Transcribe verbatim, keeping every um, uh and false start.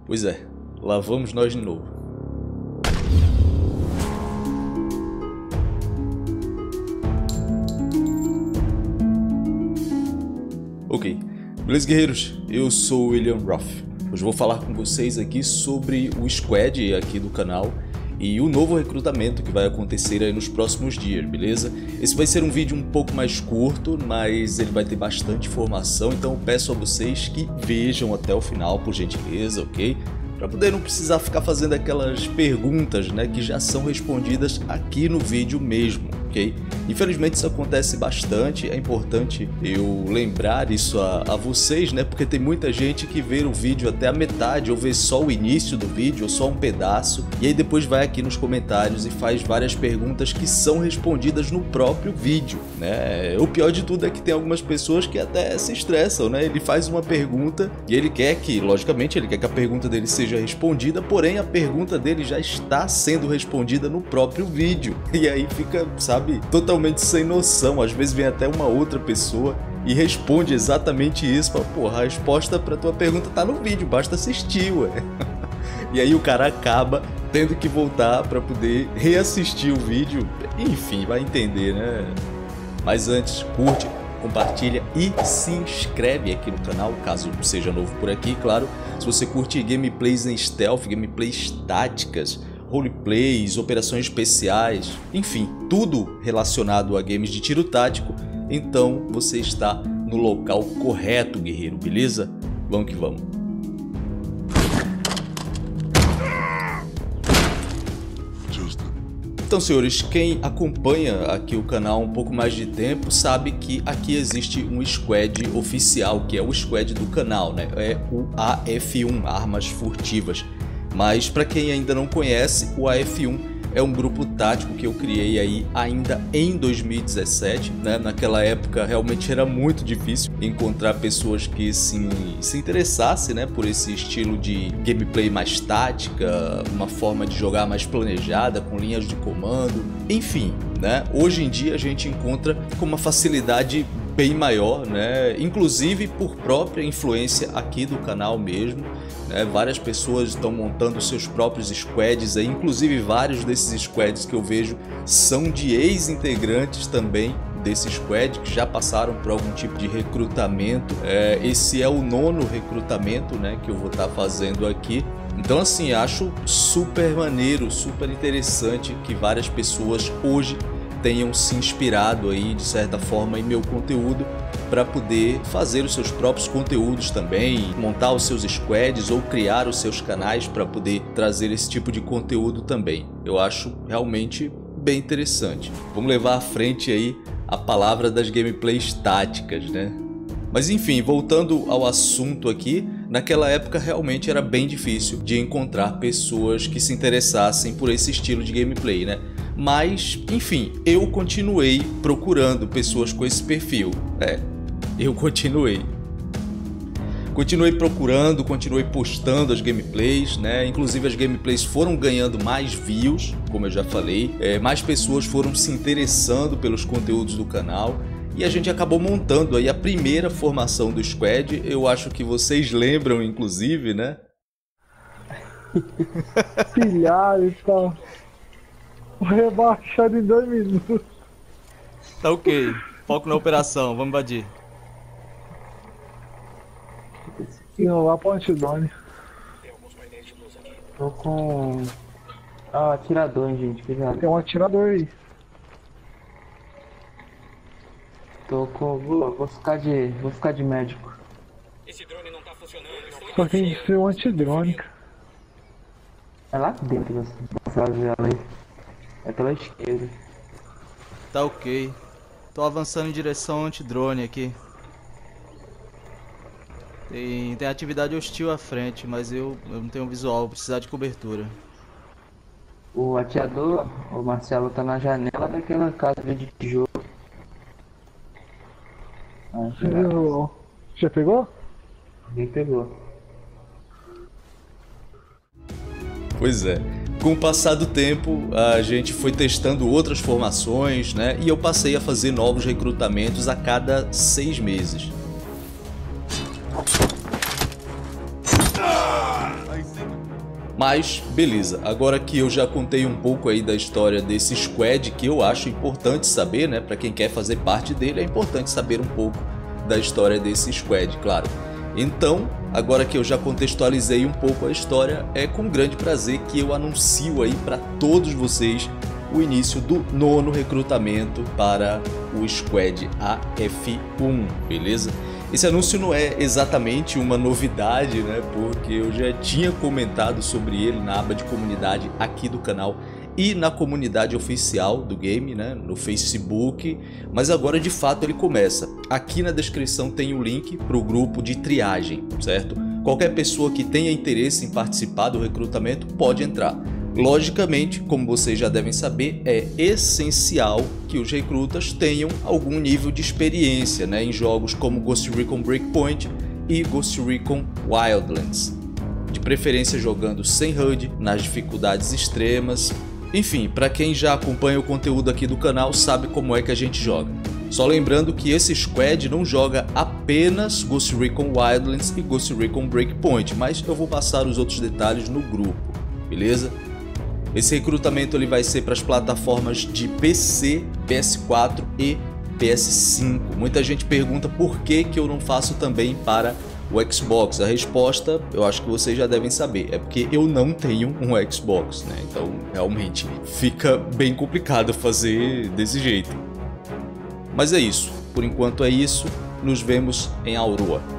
Pois é, lá vamos nós de novo. Ok, beleza, guerreiros? Eu sou o William Roth. Hoje vou falar com vocês aqui sobre o squad aqui do canal e o novo recrutamento que vai acontecer aí nos próximos dias, beleza? Esse vai ser um vídeo um pouco mais curto, mas ele vai ter bastante informação, então eu peço a vocês que vejam até o final, por gentileza, ok? Para poder não precisar ficar fazendo aquelas perguntas, né, que já são respondidas aqui no vídeo mesmo, ok? Infelizmente isso acontece bastante, é importante eu lembrar isso a, a vocês, né, porque tem muita gente que vê o vídeo até a metade, ou vê só o início do vídeo, ou só um pedaço, e aí depois vai aqui nos comentários e faz várias perguntas que são respondidas no próprio vídeo, né? O pior de tudo é que tem algumas pessoas que até se estressam, né? Ele faz uma pergunta e ele quer que, logicamente, ele quer que a pergunta dele seja seja respondida, porém a pergunta dele já está sendo respondida no próprio vídeo. E aí fica, sabe, totalmente sem noção. Às vezes vem até uma outra pessoa e responde exatamente isso. Fala, porra, a resposta para tua pergunta tá no vídeo, basta assistir, ué. E aí o cara acaba tendo que voltar para poder reassistir o vídeo. Enfim, vai entender, né? Mas antes, curte, compartilha e se inscreve aqui no canal, caso seja novo por aqui, claro. Se você curte gameplays em stealth, gameplays táticas, roleplays, operações especiais, enfim, tudo relacionado a games de tiro tático, então você está no local correto, guerreiro, beleza? Vamos que vamos. Então, senhores, quem acompanha aqui o canal há um pouco mais de tempo sabe que aqui existe um squad oficial, que é o squad do canal, né? É o A F um, Armas Furtivas. Mas para quem ainda não conhece, o A F um é um grupo tático que eu criei aí ainda em dois mil e dezessete, né? Naquela época realmente era muito difícil encontrar pessoas que se, se interessassem, né, por esse estilo de gameplay mais tática, uma forma de jogar mais planejada, com linhas de comando, enfim, né? Hoje em dia a gente encontra com uma facilidade bem maior, né? Inclusive por própria influência aqui do canal mesmo, né? Várias pessoas estão montando seus próprios squads aí, inclusive vários desses squads que eu vejo são de ex-integrantes também desse squad, que já passaram por algum tipo de recrutamento. É, esse é o nono recrutamento, né, que eu vou estar fazendo aqui. Então assim, acho super maneiro, super interessante que várias pessoas hoje tenham se inspirado aí de certa forma em meu conteúdo para poder fazer os seus próprios conteúdos também, montar os seus squads ou criar os seus canais para poder trazer esse tipo de conteúdo também. Eu acho realmente bem interessante. Vamos levar à frente aí a palavra das gameplays táticas, né? Mas enfim, voltando ao assunto aqui, naquela época realmente era bem difícil de encontrar pessoas que se interessassem por esse estilo de gameplay, né? Mas, enfim, eu continuei procurando pessoas com esse perfil. É, eu continuei. Continuei procurando, continuei postando as gameplays, né? Inclusive as gameplays foram ganhando mais views, como eu já falei. É, mais pessoas foram se interessando pelos conteúdos do canal. E a gente acabou montando aí a primeira formação do squad. Eu acho que vocês lembram, inclusive, né? Pilhado, então. Rebaixado em dois minutos. Tá ok. Foco na operação. Vamos invadir. Enrolar pra Antidone. Tô com... Ah, atirador, hein, gente. Cuidado. Tem um atirador aí. Tô com... Vou, vou ficar de... Vou ficar de médico. Esse drone não tá funcionando. Só tem que ser um antidrone, cara. É lá dentro dessa janela aí. É pela esquerda. Tá ok. Tô avançando em direção ao antidrone aqui. Tem, tem atividade hostil à frente, mas eu, eu não tenho visual, vou precisar de cobertura. O atirador, o Marcelo, tá na janela daquela casa de tijolo. Ah, Já, já pegou? Ninguém pegou. Pois é. Com o passar do tempo, a gente foi testando outras formações, né? E eu passei a fazer novos recrutamentos a cada seis meses. I think Mas beleza, agora que eu já contei um pouco aí da história desse squad, que eu acho importante saber, né, para quem quer fazer parte dele, é importante saber um pouco da história desse squad, claro. Então, agora que eu já contextualizei um pouco a história, é com grande prazer que eu anuncio aí para todos vocês o início do nono recrutamento para o squad A F um, beleza? Esse anúncio não é exatamente uma novidade, né? Porque eu já tinha comentado sobre ele na aba de comunidade aqui do canal e na comunidade oficial do game, né? No Facebook, mas agora de fato ele começa. Aqui na descrição tem o link para o grupo de triagem, certo? Qualquer pessoa que tenha interesse em participar do recrutamento pode entrar. Logicamente, como vocês já devem saber, é essencial que os recrutas tenham algum nível de experiência, né, em jogos como Ghost Recon Breakpoint e Ghost Recon Wildlands. De preferência jogando sem H U D, nas dificuldades extremas. Enfim, para quem já acompanha o conteúdo aqui do canal sabe como é que a gente joga. Só lembrando que esse squad não joga apenas Ghost Recon Wildlands e Ghost Recon Breakpoint, mas eu vou passar os outros detalhes no grupo, beleza? Esse recrutamento ele vai ser para as plataformas de P C, P S quatro e P S cinco. Muita gente pergunta por que que eu não faço também para o Xbox. A resposta eu acho que vocês já devem saber, é porque eu não tenho um Xbox, né? Então realmente fica bem complicado fazer desse jeito. Mas é isso, por enquanto é isso, nos vemos em Aurora.